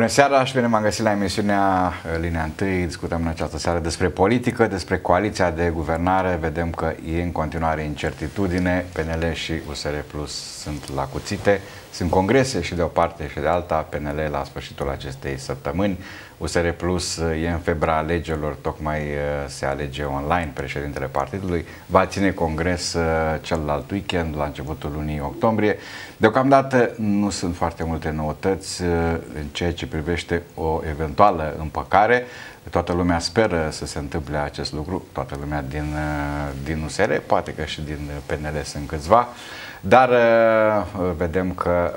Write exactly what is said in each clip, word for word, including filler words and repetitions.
Bună seara și bine m-am găsit la emisiunea Linia întâi. Discutăm în această seară despre politică, despre coaliția de guvernare. Vedem că e în continuare incertitudine. P N L și U S R Plus sunt la cuțite. Sunt congrese și de o parte și de alta. P N L la sfârșitul acestei săptămâni. U S R Plus e în febra alegerilor, tocmai se alege online președintele partidului. Va ține congres celălalt weekend, la începutul lunii octombrie. Deocamdată nu sunt foarte multe noutăți în ceea ce privește o eventuală împăcare. Toată lumea speră să se întâmple acest lucru, toată lumea din, din U S R, poate că și din P N L sunt câțiva, dar vedem că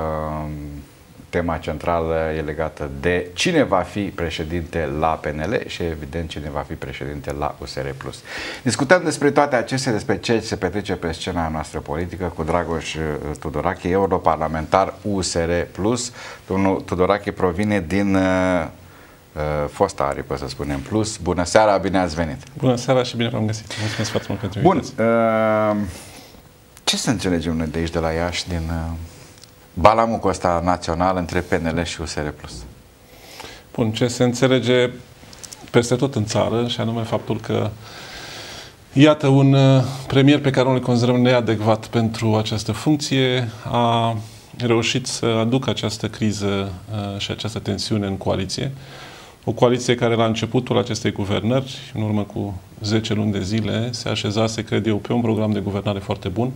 tema centrală e legată de cine va fi președinte la P N L și evident cine va fi președinte la U S R Plus. Discutăm despre toate acestea, despre ce se petrece pe scena noastră politică cu Dragoș Tudorache, europarlamentar U S R Plus. Domnul Tudorache provine din uh, fosta aripă, să spunem, Plus. Bună seara, bine ați venit! Bună seara și bine v-am găsit! Mulțumesc foarte mult pentru Bun, uh, ce să înțelegem noi de aici, de la Iași, din uh, balamucul ăsta național între P N L și U S R Plus? Bun, ce se înțelege peste tot în țară, și anume faptul că iată un uh, premier pe care noi îl considerăm neadecvat pentru această funcție a reușit să aducă această criză uh, și această tensiune în coaliție. O coaliție care la începutul acestei guvernări, în urmă cu zece luni de zile, se așezase, cred eu, pe un program de guvernare foarte bun,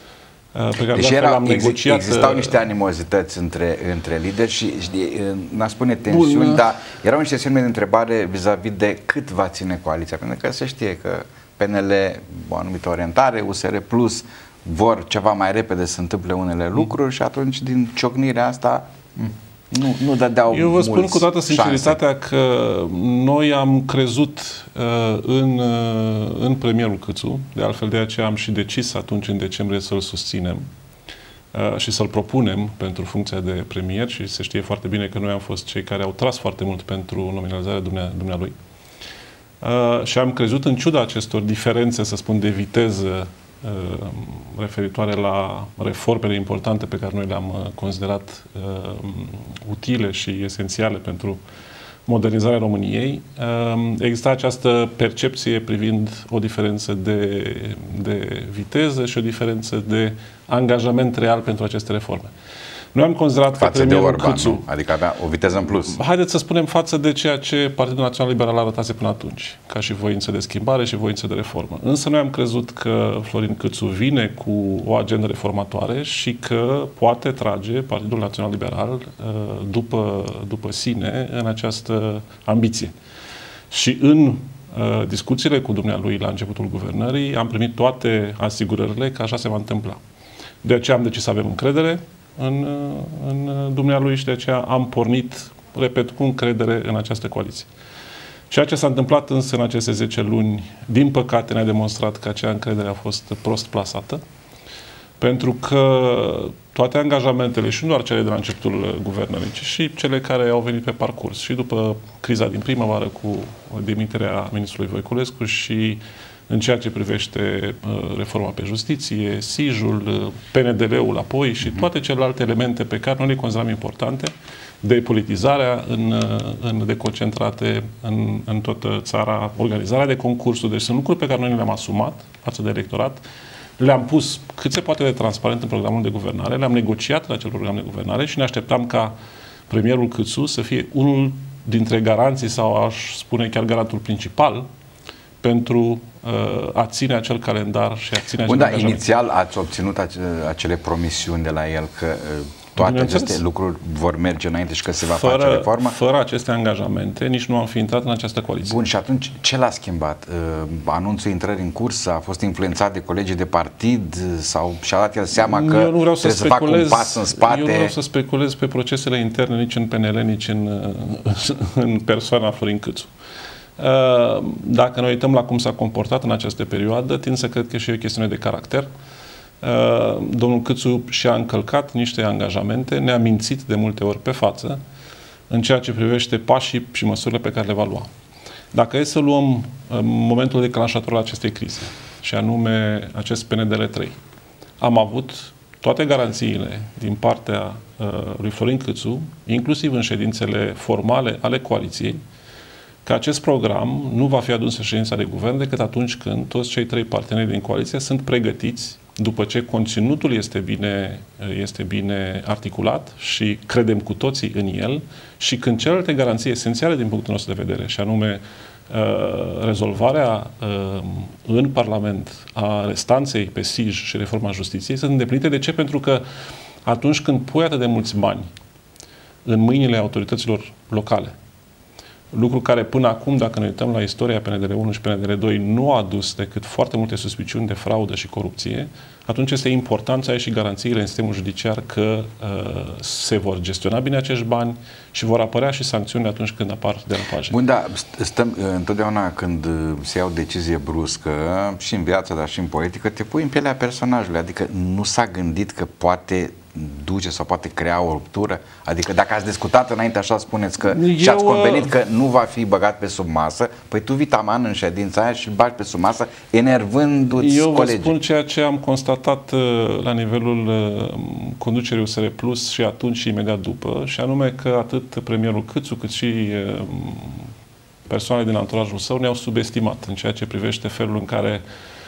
pe care deci era, am negociat. Existau niște animozități între, între lideri și, n-aș spune tensiuni, Bun. dar erau niște semne de întrebare vis-a-vis de cât va ține coaliția, pentru că se știe că P N L, o anumită orientare, U S R Plus vor ceva mai repede să întâmple unele lucruri mm. și atunci din ciocnirea asta mm. Nu, nu dădeau Eu vă spun cu toată sinceritatea șanse. că noi am crezut uh, în, uh, în premierul Câțu, de altfel de aceea am și decis atunci în decembrie să-l susținem uh, și să-l propunem pentru funcția de premier și se știe foarte bine că noi am fost cei care au tras foarte mult pentru nominalizarea dumnea, dumnealui. Uh, și am crezut, în ciuda acestor diferențe, să spun, de viteză uh, referitoare la reformele importante pe care noi le-am uh, considerat uh, utile și esențiale pentru modernizarea României, uh, exista această percepție privind o diferență de, de viteză și o diferență de angajament real pentru aceste reforme. Noi am considerat față că premierul de Orban, Câțu, nu? Adică avea o viteză în plus. Haideți să spunem față de ceea ce Partidul Național Liberal arătase până atunci, ca și voință de schimbare și voință de reformă. Însă noi am crezut că Florin Câțu vine cu o agendă reformatoare și că poate trage Partidul Național Liberal după, după sine în această ambiție. Și în discuțiile cu dumnealui la începutul guvernării am primit toate asigurările că așa se va întâmpla. De aceea am decis să avem încredere în, în dumnealui și de aceea am pornit, repet, cu încredere în această coaliție. Ceea ce s-a întâmplat însă în aceste zece luni, din păcate ne-a demonstrat că acea încredere a fost prost plasată, pentru că toate angajamentele, și nu doar cele de la începutul guvernării, ci și cele care au venit pe parcurs, și după criza din primăvară cu demiterea ministrului Voiculescu și în ceea ce privește uh, reforma pe justiție, S I J-ul, uh, P N D L-ul apoi și uh-huh. toate celelalte elemente pe care noi le considerăm importante, depolitizarea în, uh, în deconcentrate în, în toată țara, organizarea de concursuri, deci sunt lucruri pe care noi le-am asumat față de electorat, le-am pus cât se poate de transparent în programul de guvernare, le-am negociat la acel program de guvernare și ne așteptam ca premierul Câțu să fie unul dintre garanții sau aș spune chiar garantul principal pentru uh, a ține acel calendar și a ține acel Bun, da, angajament. Inițial ați obținut ace acele promisiuni de la el că uh, toate aceste lucruri vor merge înainte și că se va fără, face reforma? Fără aceste angajamente, nici nu am fi intrat în această coaliție. Bun, și atunci ce l-a schimbat? Uh, anunțul intrării în cursă a fost influențat de colegii de partid sau și-a dat el seama că eu nu vreau trebuie să, să facă un pas în spate? Eu nu vreau să speculez pe procesele interne nici în P N L, nici în, în persoana Florin Câțu. Dacă ne uităm la cum s-a comportat în această perioadă, tind să cred că și e o chestiune de caracter. Domnul Câțu și-a încălcat niște angajamente, ne-a mințit de multe ori pe față în ceea ce privește pașii și măsurile pe care le va lua. Dacă e să luăm momentul declanșator al acestei crize, și anume acest P N D L trei, am avut toate garanțiile din partea uh, lui Florin Cîțu, inclusiv în ședințele formale ale coaliției, că acest program nu va fi adus în ședința de guvern decât atunci când toți cei trei parteneri din coaliție sunt pregătiți, după ce conținutul este bine, este bine articulat și credem cu toții în el, și când celelalte garanții esențiale din punctul nostru de vedere, și anume uh, rezolvarea uh, în Parlament a restanței pe S I J și reforma justiției, sunt îndeplinite. De ce? Pentru că atunci când pui atât de mulți bani în mâinile autorităților locale, lucru care până acum, dacă ne uităm la istoria P N D L unu și P N D L doi, nu a dus decât foarte multe suspiciuni de fraudă și corupție, atunci este important să ai și garanțiile în sistemul judiciar că uh, se vor gestiona bine acești bani și vor apărea și sancțiuni atunci când apar derapaje. Bun, da, stăm, întotdeauna când se ia o decizie bruscă, și în viață, dar și în politică, te pui în pielea personajului, adică nu s-a gândit că poate duce sau poate crea o ruptură? Adică dacă ați discutat înainte, așa spuneți că Eu, și ați convenit că nu va fi băgat pe sub masă, păi tu vii taman în ședința aia și îl bagi pe sub masă, enervându-ți Eu colegii. vă spun ceea ce am constatat uh, la nivelul uh, conducerii U S R Plus și atunci și imediat după, și anume că atât premierul Cîțu cât și uh, persoanele din anturajul său ne-au subestimat în ceea ce privește felul în care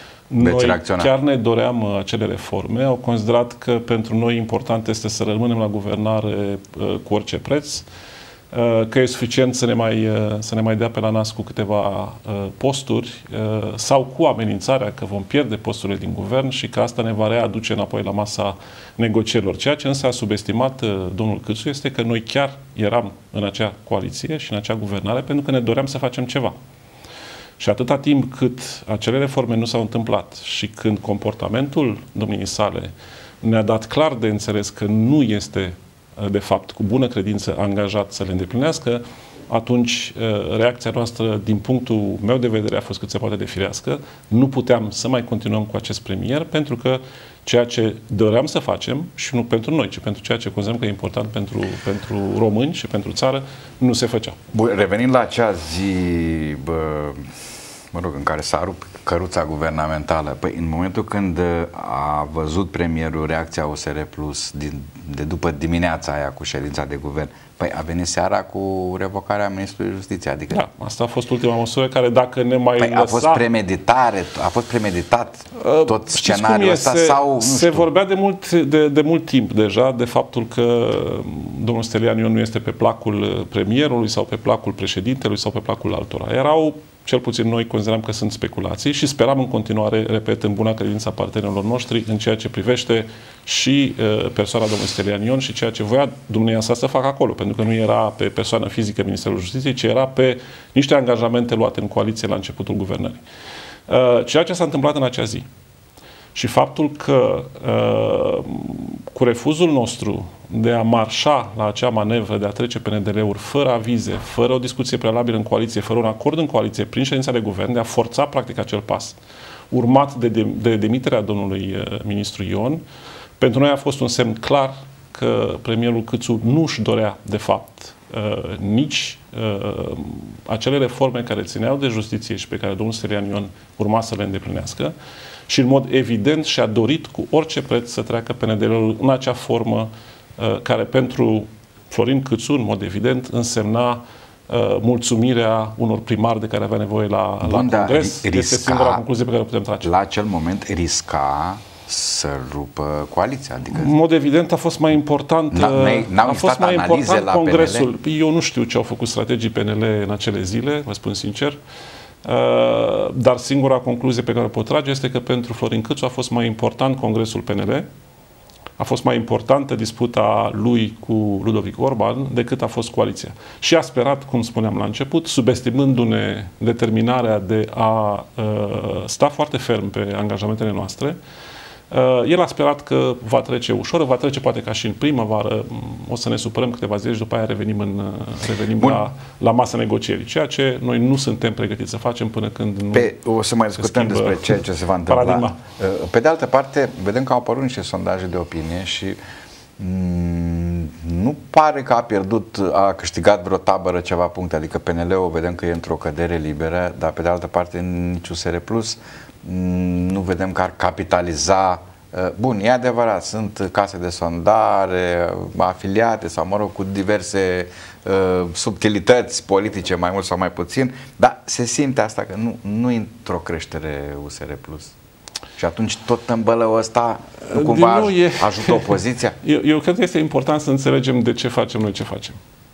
noi chiar ne doream acele reforme. Au considerat că pentru noi important este să rămânem la guvernare uh, cu orice preț, uh, că e suficient să ne mai, uh, să ne mai dea pe la nas cu câteva uh, posturi uh, sau cu amenințarea că vom pierde posturile din guvern și că asta ne va readuce înapoi la masa negocierilor. Ceea ce însă a subestimat uh, domnul Cîțu este că noi chiar eram în acea coaliție și în acea guvernare pentru că ne doream să facem ceva. Și atâta timp cât acele reforme nu s-au întâmplat și când comportamentul domniei sale ne-a dat clar de înțeles că nu este, de fapt, cu bună credință angajat să le îndeplinească, atunci reacția noastră, din punctul meu de vedere, a fost cât se poate de firească. Nu puteam să mai continuăm cu acest premier, pentru că ceea ce doream să facem, și nu pentru noi, ci pentru ceea ce considerăm că e important pentru, pentru români și pentru țară, nu se făcea. Bun, revenind la acea zi, bă, mă rog, în care s-a rupt căruța guvernamentală, păi în momentul când a văzut premierul reacția U S R Plus din, de după dimineața aia cu ședința de guvern, păi a venit seara cu revocarea Ministrului Justiției. Adică... Da, asta a fost ultima măsură care, dacă ne mai păi lăsa... a fost premeditare, a fost premeditat tot uh, scenariul ăsta se, sau... Nu se știu. vorbea de mult, de, de mult timp deja de faptul că domnul Stelian Ion nu este pe placul premierului sau pe placul președintelui sau pe placul altora. Erau, cel puțin noi consideram că sunt speculații și speram în continuare, repet, în buna credința partenerilor noștri în ceea ce privește și uh, persoana domnului Stelian Ion și ceea ce voia dumneavoastră sa să facă acolo, pentru că nu era pe persoană fizică Ministerul Justiției, ci era pe niște angajamente luate în coaliție la începutul guvernării. Uh, ceea ce s-a întâmplat în acea zi și faptul că uh, cu refuzul nostru de a marșa la acea manevră de a trece P N D L-uri fără avize, fără o discuție prealabilă în coaliție, fără un acord în coaliție, prin ședința de guvern, de a forța practic acel pas, urmat de, de, de demiterea domnului uh, ministru Ion, pentru noi a fost un semn clar că premierul Cîțu nu își dorea, de fapt, uh, nici uh, acele reforme care țineau de justiție și pe care domnul Stelian Ion urma să le îndeplinească și, în mod evident, și-a dorit cu orice preț să treacă P N D L-ul în acea formă uh, care pentru Florin Cîțu, în mod evident, însemna uh, mulțumirea unor primari de care avea nevoie la, Bun, la Congres. Risca, este singura concluzie pe care o putem trage. La acel moment risca să rupă coaliția. Adică... În mod evident a fost mai important, a fost mai important Congresul. Eu nu știu ce au făcut strategii P N L în acele zile, vă spun sincer, dar singura concluzie pe care o pot trage este că pentru Florin Cîțu a fost mai important Congresul P N L, a fost mai importantă disputa lui cu Ludovic Orban decât a fost coaliția. Și a sperat, cum spuneam la început, subestimându-ne determinarea de a uh, sta foarte ferm pe angajamentele noastre. Uh, el a sperat că va trece ușor, va trece poate ca și în primăvară, o să ne supărăm câteva zile și după aia revenim, în, revenim la, la masa negocierii, ceea ce noi nu suntem pregătiți să facem până când nu Pe, o să mai discutăm despre ceea ce se va întâmpla. Paradigma. Pe de altă parte, vedem că au apărut niște sondaje de opinie și mm, nu pare că a pierdut, a câștigat vreo tabără ceva puncte, adică P N L-ul vedem că e într-o cădere liberă, dar pe de altă parte nici U S R Plus nu vedem că ar capitaliza Bun, e adevărat, sunt case de sondare, afiliate sau, mă rog, cu diverse uh, subtilități politice, mai mult sau mai puțin, dar se simte asta că nu, nu intră o creștere U S R Plus. Și atunci tot tămbălăul ăsta nu cumva nou, e... ajută opoziția? Eu, eu cred că este important să înțelegem de ce facem noi ce facem.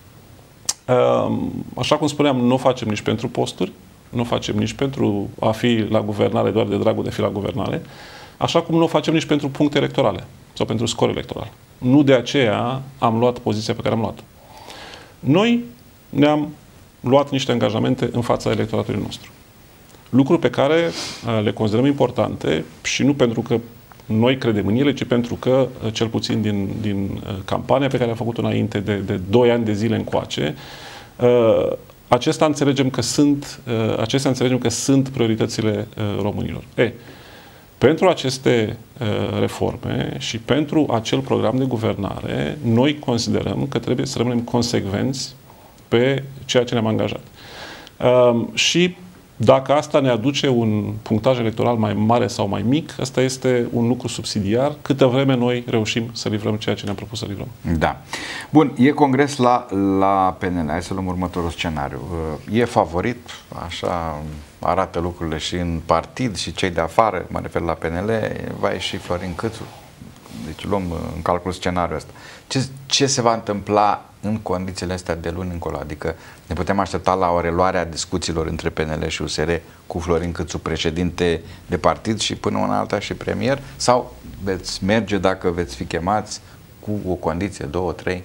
Așa cum spuneam, nu o facem nici pentru posturi, nu o facem nici pentru a fi la guvernare doar de dragul de a fi la guvernare, așa cum nu o facem nici pentru puncte electorale sau pentru scor electoral. Nu de aceea am luat poziția pe care am luat. Noi ne-am luat niște angajamente în fața electoratului nostru. Lucruri pe care le considerăm importante și nu pentru că noi credem în ele, ci pentru că, cel puțin din, din campania pe care am făcut-o înainte de, de doi ani de zile încoace, acesta înțelegem că sunt, acestea înțelegem că sunt prioritățile românilor. E, pentru aceste reforme și pentru acel program de guvernare, noi considerăm că trebuie să rămânem consecvenți pe ceea ce ne-am angajat. Și dacă asta ne aduce un punctaj electoral mai mare sau mai mic, asta este un lucru subsidiar, câtă vreme noi reușim să livrăm ceea ce ne-am propus să livrăm. Da. Bun, e congres la, la P N L. Hai să luăm următorul scenariu. E favorit, așa arată lucrurile și în partid și cei de afară, mă refer la P N L, va ieși Florin Cîțu. Deci luăm în calcul scenariul ăsta. Ce, ce se va întâmpla în condițiile astea de luni încolo? Adică ne putem aștepta la o reluare a discuțiilor între P N L și U S R cu Florin Cîțu, președinte de partid și până una alta și premier? Sau veți merge, dacă veți fi chemați, cu o condiție, două, trei?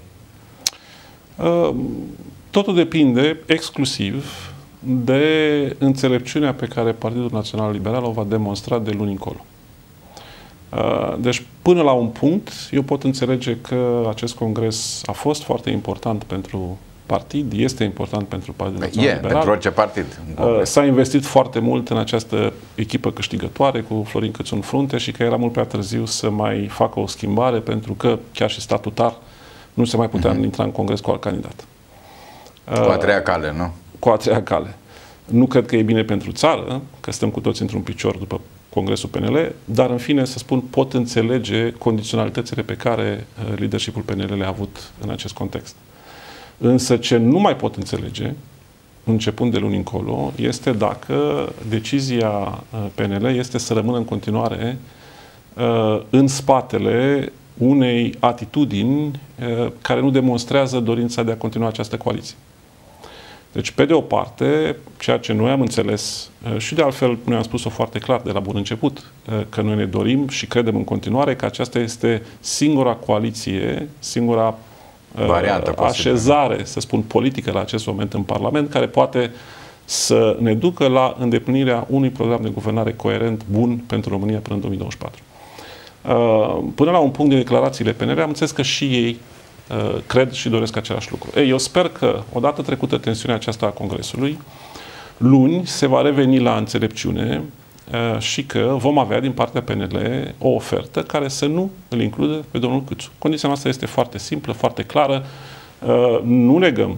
Totul depinde exclusiv de înțelepciunea pe care Partidul Național Liberal o va demonstra de luni încolo. Deci, până la un punct, eu pot înțelege că acest congres a fost foarte important pentru partid, este important pentru Partidul Național e, Liberal. pentru orice partid. S-a investit foarte mult în această echipă câștigătoare cu Florin Cîțu în frunte și că era mult prea târziu să mai facă o schimbare, pentru că chiar și statutar nu se mai putea uh-huh. intra în congres cu alt candidat. Cu a treia cale, nu? Cu a treia cale. Nu cred că e bine pentru țară, că stăm cu toți într-un picior după Congresul P N L, dar în fine, să spun, pot înțelege condiționalitățile pe care uh, leadership-ul P N L le-a avut în acest context. Însă ce nu mai pot înțelege, începând de luni încolo, este dacă decizia uh, P N L este să rămână în continuare uh, în spatele unei atitudini uh, care nu demonstrează dorința de a continua această coaliție. Deci, pe de o parte, ceea ce noi am înțeles și de altfel noi am spus-o foarte clar de la bun început, că noi ne dorim și credem în continuare că aceasta este singura coaliție, singura variantă așezare, posibil, să spun, politică la acest moment în Parlament, care poate să ne ducă la îndeplinirea unui program de guvernare coerent, bun pentru România până în două mii douăzeci și patru. Până la un punct din declarațiile P N L am înțeles că și ei cred și doresc același lucru. Ei, eu sper că, odată trecută tensiunea aceasta a Congresului, luni se va reveni la înțelepciune și că vom avea din partea P N L o ofertă care să nu îl includă pe domnul Cîțu. Condiția noastră este foarte simplă, foarte clară. Nu negăm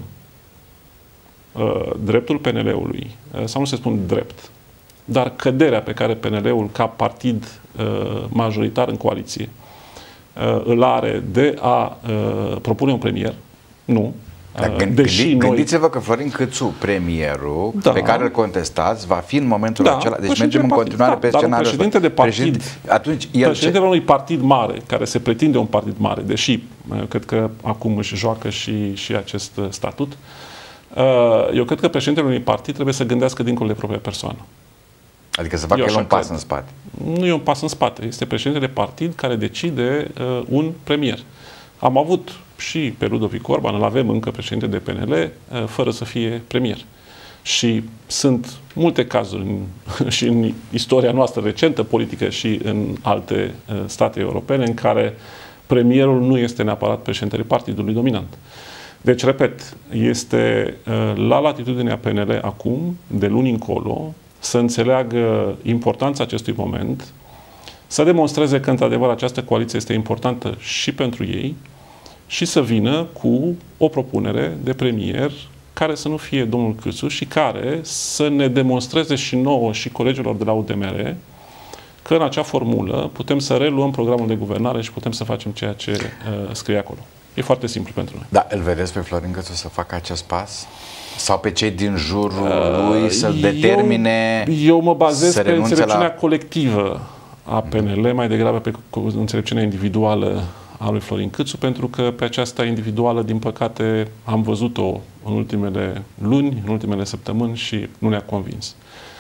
dreptul P N L-ului, sau nu se spun drept, dar căderea pe care P N L-ul, ca partid majoritar în coaliție, îl are de a uh, propune un premier. Nu. Gând, Deși gândi, noi... Gândiți-vă că Florin Cîțu, premierul, da, pe care îl contestați, va fi în momentul da, acela. Deci mergem în continuare da, pe scenariul. Președinte de partid, președinte, atunci, el președintele ce... unui partid mare, care se pretinde un partid mare, deși cred că acum își joacă și, și acest statut, eu cred că președintele unui partid trebuie să gândească dincolo de propria persoană. Adică să facă el un pas cred. în spate. Nu e un pas în spate. Este președintele de partid care decide uh, un premier. Am avut și pe Ludovic Orban, îl avem încă președinte de P N L, uh, fără să fie premier. Și sunt multe cazuri în, și în istoria noastră recentă, politică și în alte uh, state europene, în care premierul nu este neapărat președintele partidului dominant. Deci, repet, este uh, la latitudinea P N L acum, de luni încolo, să înțeleagă importanța acestui moment, să demonstreze că, într-adevăr, această coaliție este importantă și pentru ei și să vină cu o propunere de premier care să nu fie domnul Cîțu și care să ne demonstreze și nouă și colegilor de la U D M R că în acea formulă putem să reluăm programul de guvernare și putem să facem ceea ce uh, scrie acolo. E foarte simplu pentru noi. Da, îl vedeți pe Florin Cățu să facă acest pas? Sau pe cei din jurul lui să eu, determine Eu mă bazez pe înțelepciunea la... colectivă a P N L, mai degrabă pe înțelepciunea individuală a lui Florin Cățu, pentru că pe aceasta individuală, din păcate, am văzut-o în ultimele luni, în ultimele săptămâni și nu ne-a convins.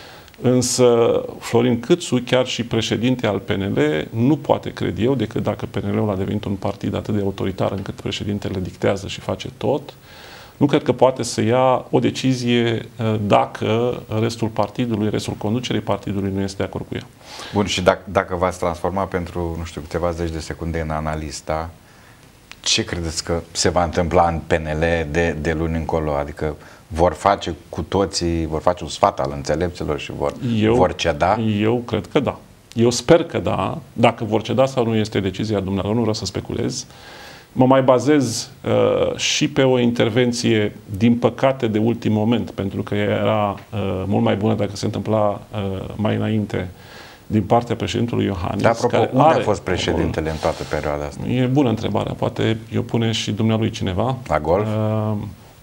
Însă Florin Cățu, chiar și președinte al P N L, nu poate, cred eu, decât dacă P N L-ul a devenit un partid atât de autoritar încât președintele dictează și face tot, nu cred că poate să ia o decizie dacă restul partidului, restul conducerii partidului nu este de acord cu ea. Bun, și dacă, dacă v-ați transformat pentru, nu știu, câteva zeci de secunde în analista, ce credeți că se va întâmpla în P N L de, de luni încolo? Adică vor face cu toții, vor face un sfat al înțelepților și vor, eu, vor ceda? Eu cred că da. Eu sper că da. Dacă vor ceda sau nu este decizia dumneavoastră, nu vreau să speculez. Mă mai bazez uh, și pe o intervenție, din păcate, de ultim moment, pentru că era uh, mult mai bună dacă se întâmpla uh, mai înainte din partea președintelui Iohannis. Dar, apropo, care unde are a fost președintele în toată perioada asta? E bună întrebarea. Poate eu pune și dumnealui cineva. La golf? Uh,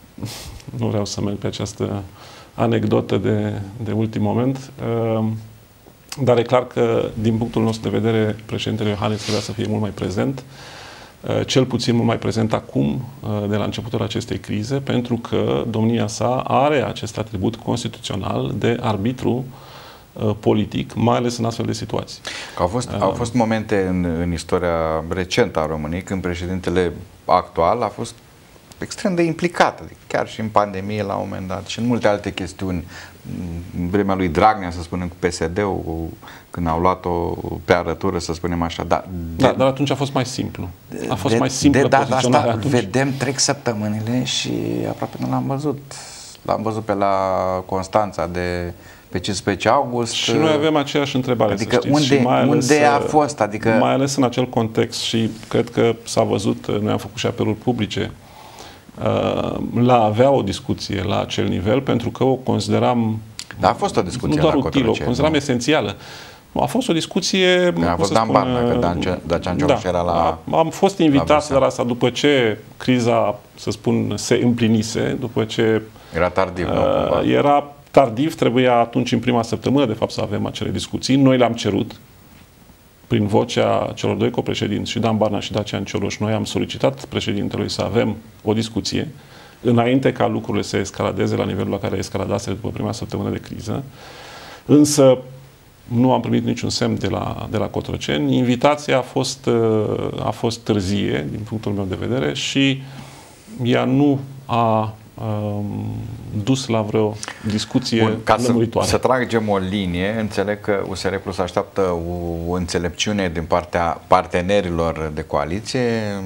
nu vreau să merg pe această anecdotă de, de ultim moment. Uh, dar e clar că, din punctul nostru de vedere, președintele Iohannis trebuia să fie mult mai prezent. Cel puțin mult mai prezent acum, de la începutul acestei crize, pentru că domnia sa are acest atribut constituțional de arbitru politic, mai ales în astfel de situații. Au fost, au fost momente în, în istoria recentă a României când președintele actual a fost extrem de implicat, adică chiar și în pandemie la un moment dat și în multe alte chestiuni. În vremea lui Dragnea, să spunem, cu P S D-ul, când au luat-o pe arătură, să spunem așa. Da, de, da, dar atunci a fost mai simplu. A fost de, mai simplă de data poziționarea asta atunci. vedem, trec săptămânile și aproape nu l-am văzut. L-am văzut pe la Constanța de pe cincisprezece august. Și noi avem aceeași întrebare, adică să știți. unde, și mai ales, unde a fost? Adică... Mai ales în acel context și cred că s-a văzut, noi am făcut și apeluri publice, la avea o discuție la acel nivel, pentru că o consideram da, a fost o discuție nu doar la utilă, o consideram nu? esențială. A fost o discuție... A fost Dan Barna, că Dacian Cioloș da, era la... Am fost invitat, dar asta după ce criza, să spun, se împlinise, după ce... Era tardiv, uh, nu? Era tardiv, trebuia atunci în prima săptămână, de fapt, să avem acele discuții. Noi le-am cerut prin vocea celor doi copreședinți, și Dan Barna și Dacian Cioloș. Noi am solicitat președintelui să avem o discuție înainte ca lucrurile să escaladeze la nivelul la care escaladase după prima săptămână de criză. Însă nu am primit niciun semn de la, de la Cotroceni. Invitația a fost, a fost târzie, din punctul meu de vedere, și ea nu a um, dus la vreo discuție Bun, ca lămuritoare. Să, să tragem o linie, înțeleg că U S R Plus așteaptă o, o înțelepciune din partea partenerilor de coaliție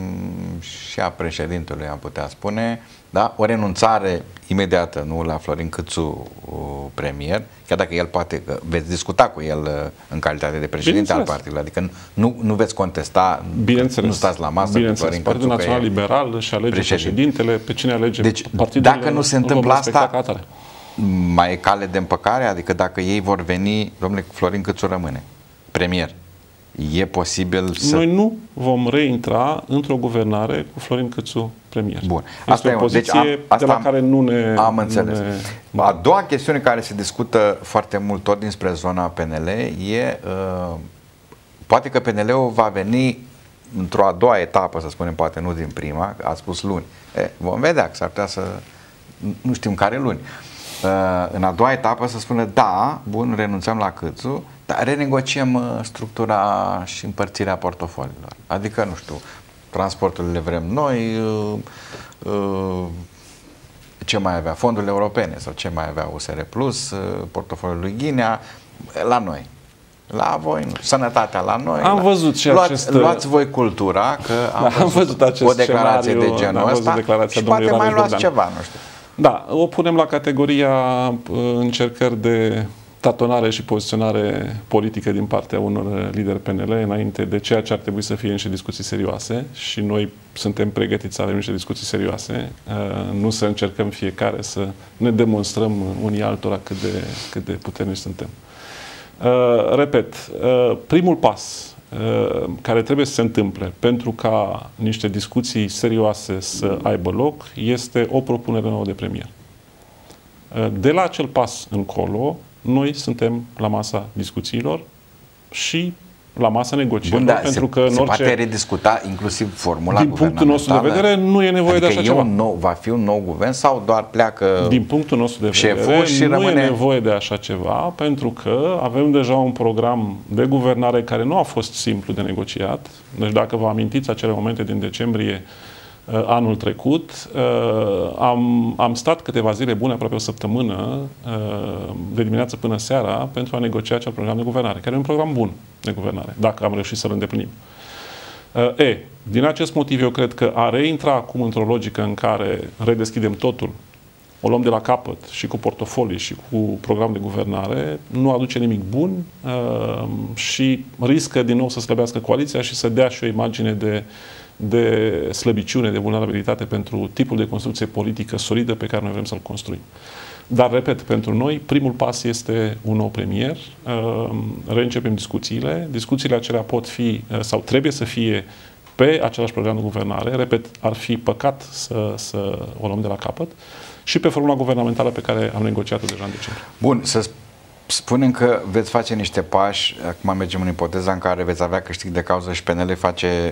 și a președintelui, am putea spune, da? O renunțare imediată, nu, la Florin Cățu premier, chiar dacă el poate, veți discuta cu el în calitate de președinte al partidului, adică nu, nu veți contesta, nu stați la masă cu Florin Cățu. Partidul Național Liberal își alege președinte. președintele, pe cine alege deci, partidul. Dacă nu se întâmplă asta, mai e cale de împăcare, adică dacă ei vor veni, domnule, Florin Cățu rămâne premier. E posibil să... Noi nu vom reintra într-o guvernare cu Florin Cățu premier. Bun. Este asta o poziție deci am, asta de la am, care nu ne... Am înțeles. Nu ne... A doua chestiune care se discută foarte mult tot dinspre zona P N L e uh, poate că P N L-ul va veni într-o a doua etapă, să spunem, poate nu din prima, a spus luni. E, vom vedea, că s-ar putea să... Nu știm care luni. Uh, în a doua etapă să spună, da, bun, renunțăm la Cățu, dar renegociem uh, structura și împărțirea portofoliilor. Adică, nu știu, transporturile vrem noi, uh, uh, ce mai avea fondurile europene sau ce mai avea U S R Plus, uh, portofoliul lui Ghinea, la noi. La voi, nu. Sănătatea la noi. Am la... văzut și luați, acest... Luați voi cultura, că am, da, văzut, am văzut acest o declarație scenariu, de genul ăsta și poate mai luați Bogdan. ceva, nu știu. Da, o punem la categoria încercări de tatonare și poziționare politică din partea unor lideri P N L înainte de ceea ce ar trebui să fie niște discuții serioase, și noi suntem pregătiți să avem niște discuții serioase, nu să încercăm fiecare să ne demonstrăm unii altora cât de, cât de puternici suntem. Uh, repet, uh, primul pas uh, care trebuie să se întâmple pentru ca niște discuții serioase să aibă loc este o propunere nouă de premier. Uh, de la acel pas încolo, noi suntem la masa discuțiilor și la masa negocierilor. Bun, da, pentru se, că în se orice, poate rediscuta inclusiv formula din punctul nostru de vedere, nu e nevoie adică de așa e ceva. Un nou, va fi un nou guvern sau doar pleacă din punctul nostru de vedere, și nu rămâne... e nevoie de așa ceva, pentru că avem deja un program de guvernare care nu a fost simplu de negociat. Deci dacă vă amintiți acele momente din decembrie uh, anul trecut, uh, am, am stat câteva zile bune, aproape o săptămână, uh, de dimineață până seara, pentru a negocia acel program de guvernare, care e un program bun de guvernare, dacă am reușit să-l îndeplinim. Uh, e, din acest motiv eu cred că a reintra acum într-o logică în care redeschidem totul, o luăm de la capăt și cu portofolii și cu program de guvernare, nu aduce nimic bun uh, și riscă din nou să slăbească coaliția și să dea și o imagine de, de slăbiciune, de vulnerabilitate pentru tipul de construcție politică solidă pe care noi vrem să-l construim. Dar, repet, pentru noi, primul pas este un nou premier. Reîncepem discuțiile. Discuțiile acelea pot fi, sau trebuie să fie pe același program de guvernare. Repet, ar fi păcat să, să o luăm de la capăt. Și pe formula guvernamentală pe care am negociat-o deja în decembrie. Bun, să spunem că veți face niște pași. Acum mergem în ipoteza în care veți avea câștig de cauză și P N L face,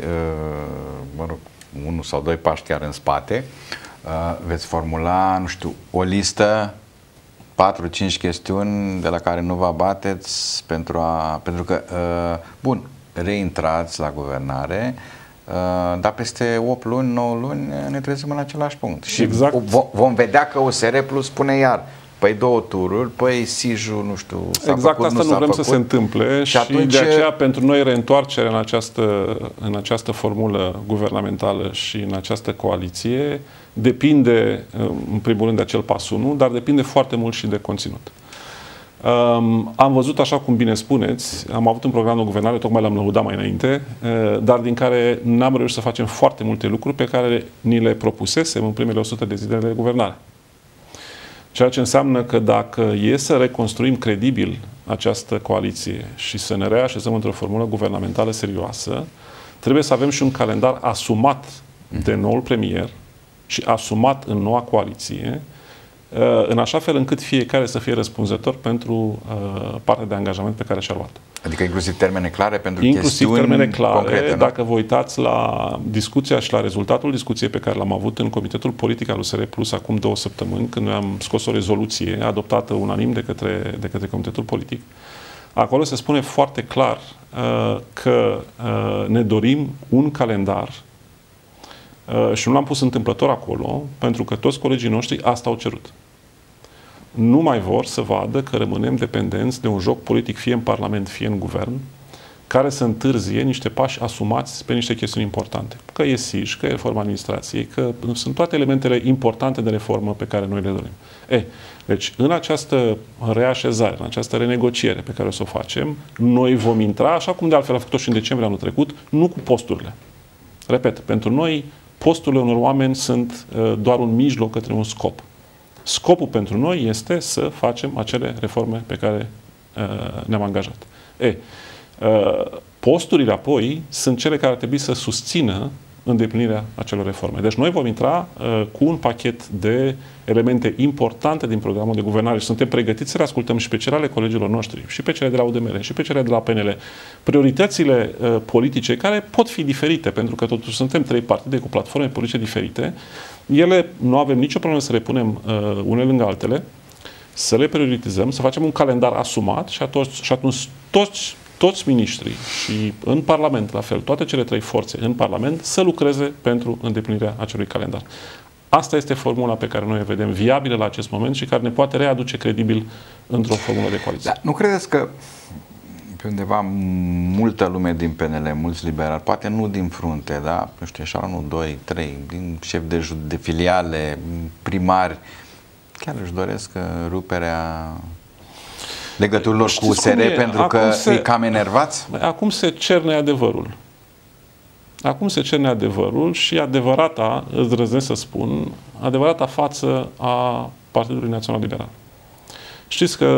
mă rog, unul sau doi pași chiar în spate. Veți formula, nu știu, o listă, patru cinci chestiuni de la care nu vă abateți pentru a... Pentru că, bun, reintrați la guvernare, dar peste opt luni, nouă luni ne trezim în același punct. Și exact. vom vedea că U S R Plus spune iar, păi două tururi, păi Siju, nu știu, s-a exact făcut, asta nu nu vrem făcut. să se întâmple și, și atunci... de aceea pentru noi reîntoarcerea în această, în această formulă guvernamentală și în această coaliție depinde, în primul rând, de acel pas unu, dar depinde foarte mult și de conținut. Um, am văzut, așa cum bine spuneți, am avut un program de guvernare, tocmai l-am lăudat mai înainte, uh, dar din care n-am reușit să facem foarte multe lucruri pe care ni le propusesem în primele o sută de zile de guvernare. Ceea ce înseamnă că dacă e să reconstruim credibil această coaliție și să ne reașezăm într-o formulă guvernamentală serioasă, trebuie să avem și un calendar asumat de noul premier și asumat în noua coaliție, în așa fel încât fiecare să fie răspunzător pentru uh, partea de angajament pe care și-a luat. Adică inclusiv termene clare pentru inclusiv chestiuni termene clare, concrete, dacă vă uitați la discuția și la rezultatul discuției pe care l-am avut în Comitetul Politic al U S R Plus acum două săptămâni, când noi am scos o rezoluție adoptată unanim de către, de către Comitetul Politic, acolo se spune foarte clar uh, că uh, ne dorim un calendar uh, și nu l-am pus întâmplător acolo, pentru că toți colegii noștri asta au cerut. Nu mai vor să vadă că rămânem dependenți de un joc politic, fie în Parlament, fie în Guvern, care să întârzie niște pași asumați pe niște chestiuni importante. Că e S I J, că e reforma administrației, că sunt toate elementele importante de reformă pe care noi le dorim. E, deci, în această reașezare, în această renegociere pe care o să o facem, noi vom intra, așa cum de altfel a făcut-o și în decembrie anul trecut, nu cu posturile. Repet, pentru noi, posturile unor oameni sunt uh, doar un mijloc către un scop. Scopul pentru noi este să facem acele reforme pe care uh, ne-am angajat. E, uh, posturile apoi sunt cele care ar trebui să susțină îndeplinirea acelor reforme. Deci noi vom intra uh, cu un pachet de elemente importante din programul de guvernare și suntem pregătiți să le ascultăm și pe cele ale colegilor noștri, și pe cele de la U D M R, și pe cele de la P N L. Prioritățile uh, politice, care pot fi diferite, pentru că totuși suntem trei partide cu platforme politice diferite, ele nu avem nicio problemă să le punem uh, unele lângă altele, să le prioritizăm, să facem un calendar asumat și atunci, și atunci toți, toți miniștrii și în Parlament, la fel, toate cele trei forțe în Parlament, să lucreze pentru îndeplinirea acelui calendar. Asta este formula pe care noi o vedem viabilă la acest moment și care ne poate readuce credibil într-o formulă de coaliție. Da, nu credeți că pe undeva multă lume din P N L, mulți liberali, poate nu din frunte, da? Nu știu, așa, unu, doi, trei, din șefi de, de filiale, primari, chiar își doresc ruperea legăturilor cu U S R pentru că se, îi cam enervați? Acum se cerne adevărul. Acum se cerne adevărul și adevărata, îți îndrăznesc să spun, adevărata față a Partidului Național Liberal. Știți că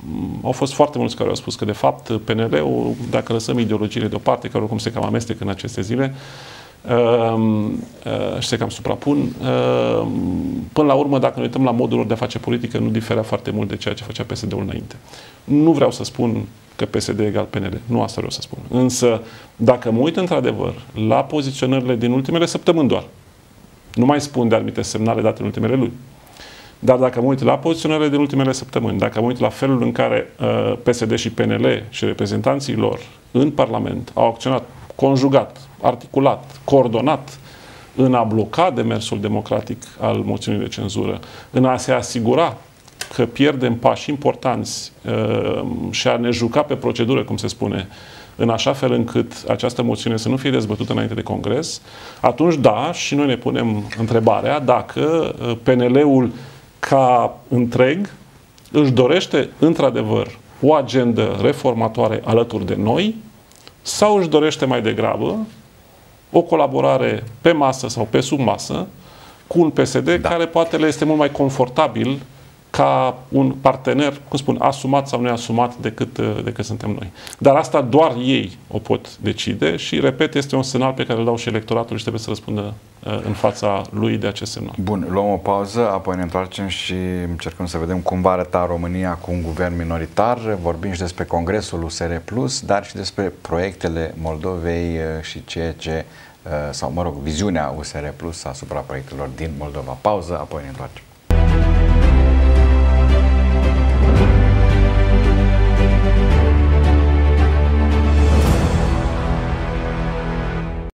au fost foarte mulți care au spus că, de fapt, P N L-ul, dacă lăsăm ideologiile deoparte, care oricum se cam amestec în aceste zile, uh, uh, și se cam suprapun, uh, până la urmă, dacă ne uităm la modul lor de a face politică, nu diferea foarte mult de ceea ce făcea P S D-ul înainte. Nu vreau să spun că P S D egal P N L. Nu asta vreau să spun. Însă, dacă mă uit într-adevăr la poziționările din ultimele săptămâni doar, nu mai spun de anumite semnale date în ultimele luni, dar dacă mă uit la poziționările din ultimele săptămâni, dacă mă uit la felul în care uh, P S D și P N L și reprezentanții lor în Parlament au acționat conjugat, articulat, coordonat în a bloca demersul democratic al moțiunii de cenzură, în a se asigura că pierdem pași importanți uh, și a ne juca pe procedură, cum se spune, în așa fel încât această moțiune să nu fie dezbătută înainte de Congres, atunci da, și noi ne punem întrebarea dacă P N L-ul ca întreg își dorește într-adevăr o agendă reformatoare alături de noi sau își dorește mai degrabă o colaborare pe masă sau pe sub masă cu un P S D da. care poate le este mult mai confortabil ca un partener, cum spun, asumat sau neasumat decât, decât suntem noi. Dar asta doar ei o pot decide și, repet, este un semnal pe care îl dau și electoratul și trebuie să răspundă în fața lui de acest semnal. Bun, luăm o pauză, apoi ne întoarcem și încercăm să vedem cum va arăta România cu un guvern minoritar. Vorbim și despre Congresul U S R plus, dar și despre proiectele Moldovei și ceea ce, sau mă rog, viziunea U S R plus asupra proiectelor din Moldova. Pauză, apoi ne întoarcem.